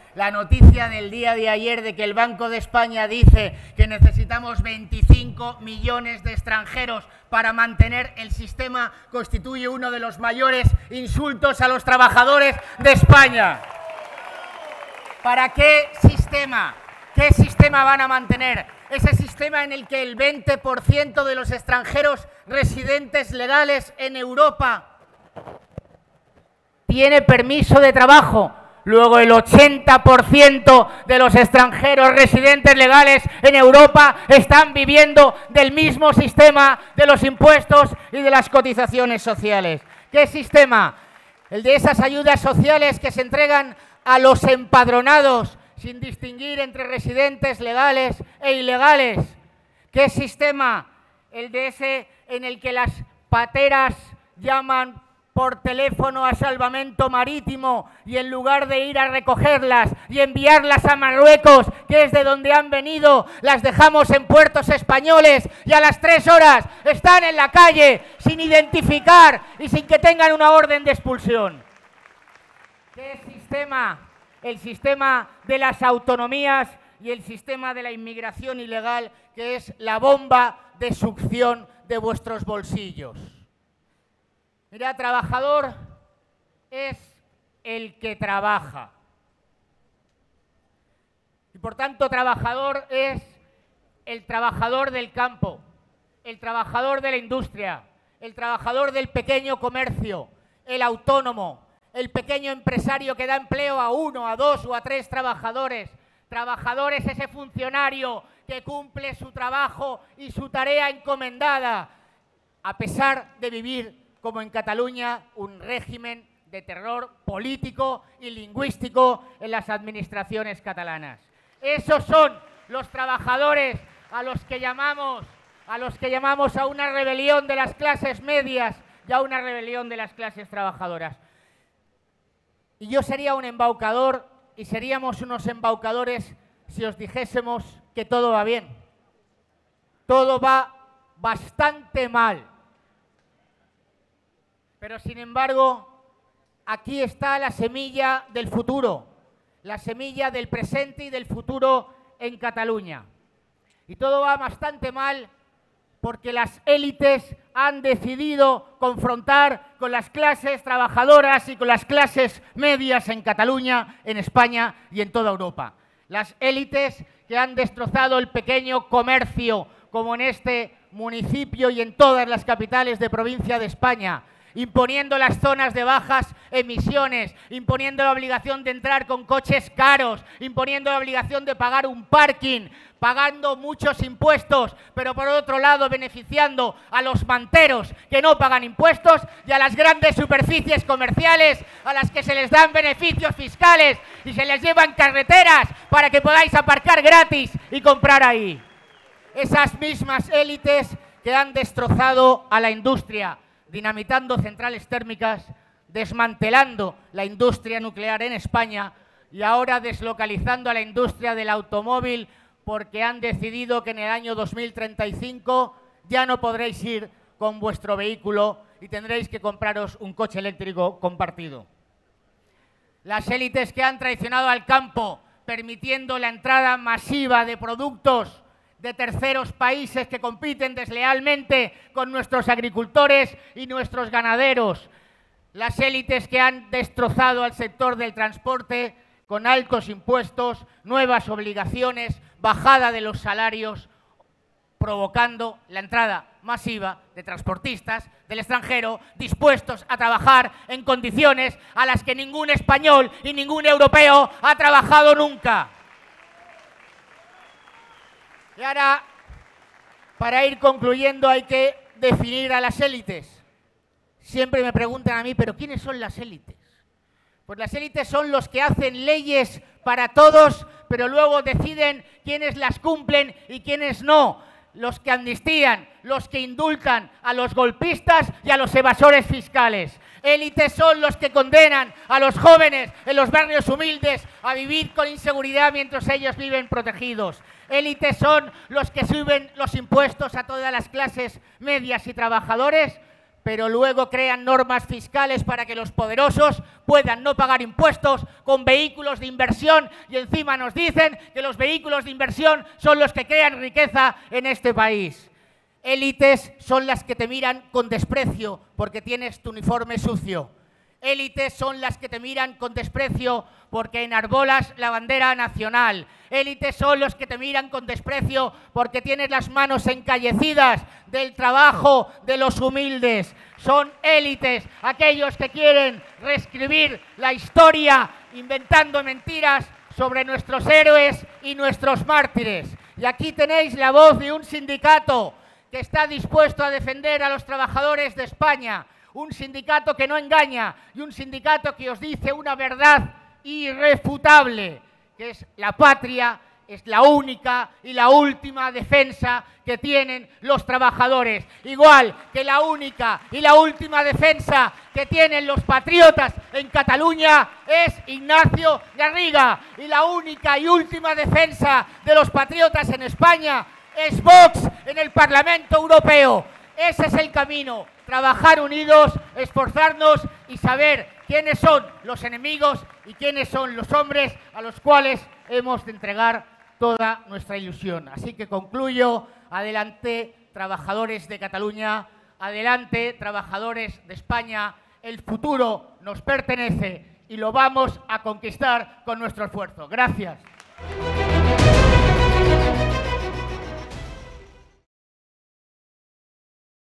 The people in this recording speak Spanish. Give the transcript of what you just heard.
la noticia del día de ayer de que el Banco de España dice que necesitamos 25 millones de extranjeros para mantener el sistema constituye uno de los mayores insultos a los trabajadores de España. ¿Para qué sistema? ¿Qué sistema van a mantener? Ese sistema en el que el 20% de los extranjeros residentes legales en Europa tiene permiso de trabajo. Luego el 80% de los extranjeros residentes legales en Europa están viviendo del mismo sistema de los impuestos y de las cotizaciones sociales. ¿Qué sistema? El de esas ayudas sociales que se entregan a los empadronados sin distinguir entre residentes legales e ilegales. ¿Qué sistema? El de ese en el que las pateras llaman por teléfono a salvamento marítimo y en lugar de ir a recogerlas y enviarlas a Marruecos, que es de donde han venido, las dejamos en puertos españoles y a las 3 horas están en la calle sin identificar y sin que tengan una orden de expulsión. ¿Qué sistema? El sistema de las autonomías y el sistema de la inmigración ilegal, que es la bomba de succión de vuestros bolsillos. Mira, trabajador es el que trabaja. Y por tanto, trabajador es el trabajador del campo, el trabajador de la industria, el trabajador del pequeño comercio, el autónomo, el pequeño empresario que da empleo a 1, a 2 o a 3 trabajadores. Trabajador es ese funcionario que cumple su trabajo y su tarea encomendada, a pesar de vivir, como en Cataluña, un régimen de terror político y lingüístico en las administraciones catalanas. Esos son los trabajadores a los que llamamos a una rebelión de las clases medias y a una rebelión de las clases trabajadoras. Y yo sería un embaucador y seríamos unos embaucadores si os dijésemos que todo va bien. Todo va bastante mal. Pero sin embargo, aquí está la semilla del futuro, la semilla del presente y del futuro en Cataluña. Y todo va bastante mal porque las élites han decidido confrontar con las clases trabajadoras y con las clases medias en Cataluña, en España y en toda Europa. Las élites que han destrozado el pequeño comercio, como en este municipio y en todas las capitales de provincia de España, imponiendo las zonas de bajas emisiones, imponiendo la obligación de entrar con coches caros, imponiendo la obligación de pagar un parking, pagando muchos impuestos, pero por otro lado beneficiando a los manteros que no pagan impuestos y a las grandes superficies comerciales a las que se les dan beneficios fiscales y se les llevan carreteras para que podáis aparcar gratis y comprar ahí. Esas mismas élites que han destrozado a la industria, dinamitando centrales térmicas, desmantelando la industria nuclear en España y ahora deslocalizando a la industria del automóvil porque han decidido que en el año 2035 ya no podréis ir con vuestro vehículo y tendréis que compraros un coche eléctrico compartido. Las élites que han traicionado al campo, permitiendo la entrada masiva de productos de terceros países que compiten deslealmente con nuestros agricultores y nuestros ganaderos. Las élites que han destrozado al sector del transporte con altos impuestos, nuevas obligaciones, bajada de los salarios, provocando la entrada masiva de transportistas del extranjero dispuestos a trabajar en condiciones a las que ningún español y ningún europeo ha trabajado nunca. Y ahora, para ir concluyendo, hay que definir a las élites. Siempre me preguntan a mí, ¿pero quiénes son las élites? Pues las élites son los que hacen leyes para todos, pero luego deciden quiénes las cumplen y quiénes no. Los que amnistían, los que indultan a los golpistas y a los evasores fiscales. Élites son los que condenan a los jóvenes en los barrios humildes a vivir con inseguridad mientras ellos viven protegidos. Élites son los que suben los impuestos a todas las clases medias y trabajadores pero luego crean normas fiscales para que los poderosos puedan no pagar impuestos con vehículos de inversión y encima nos dicen que los vehículos de inversión son los que crean riqueza en este país. Élites son las que te miran con desprecio porque tienes tu uniforme sucio. Élites son las que te miran con desprecio porque enarbolas la bandera nacional. Élites son los que te miran con desprecio porque tienes las manos encallecidas del trabajo de los humildes. Son élites aquellos que quieren reescribir la historia inventando mentiras sobre nuestros héroes y nuestros mártires. Y aquí tenéis la voz de un sindicato que está dispuesto a defender a los trabajadores de España. Un sindicato que no engaña y un sindicato que os dice una verdad irrefutable, que es la patria, es la única y la última defensa que tienen los trabajadores. Igual que la única y la última defensa que tienen los patriotas en Cataluña es Ignacio Garriga. Y la única y última defensa de los patriotas en España es Vox en el Parlamento Europeo. Ese es el camino, trabajar unidos, esforzarnos y saber quiénes son los enemigos y quiénes son los hombres a los cuales hemos de entregar toda nuestra ilusión. Así que concluyo, adelante trabajadores de Cataluña, adelante trabajadores de España, el futuro nos pertenece y lo vamos a conquistar con nuestro esfuerzo. Gracias.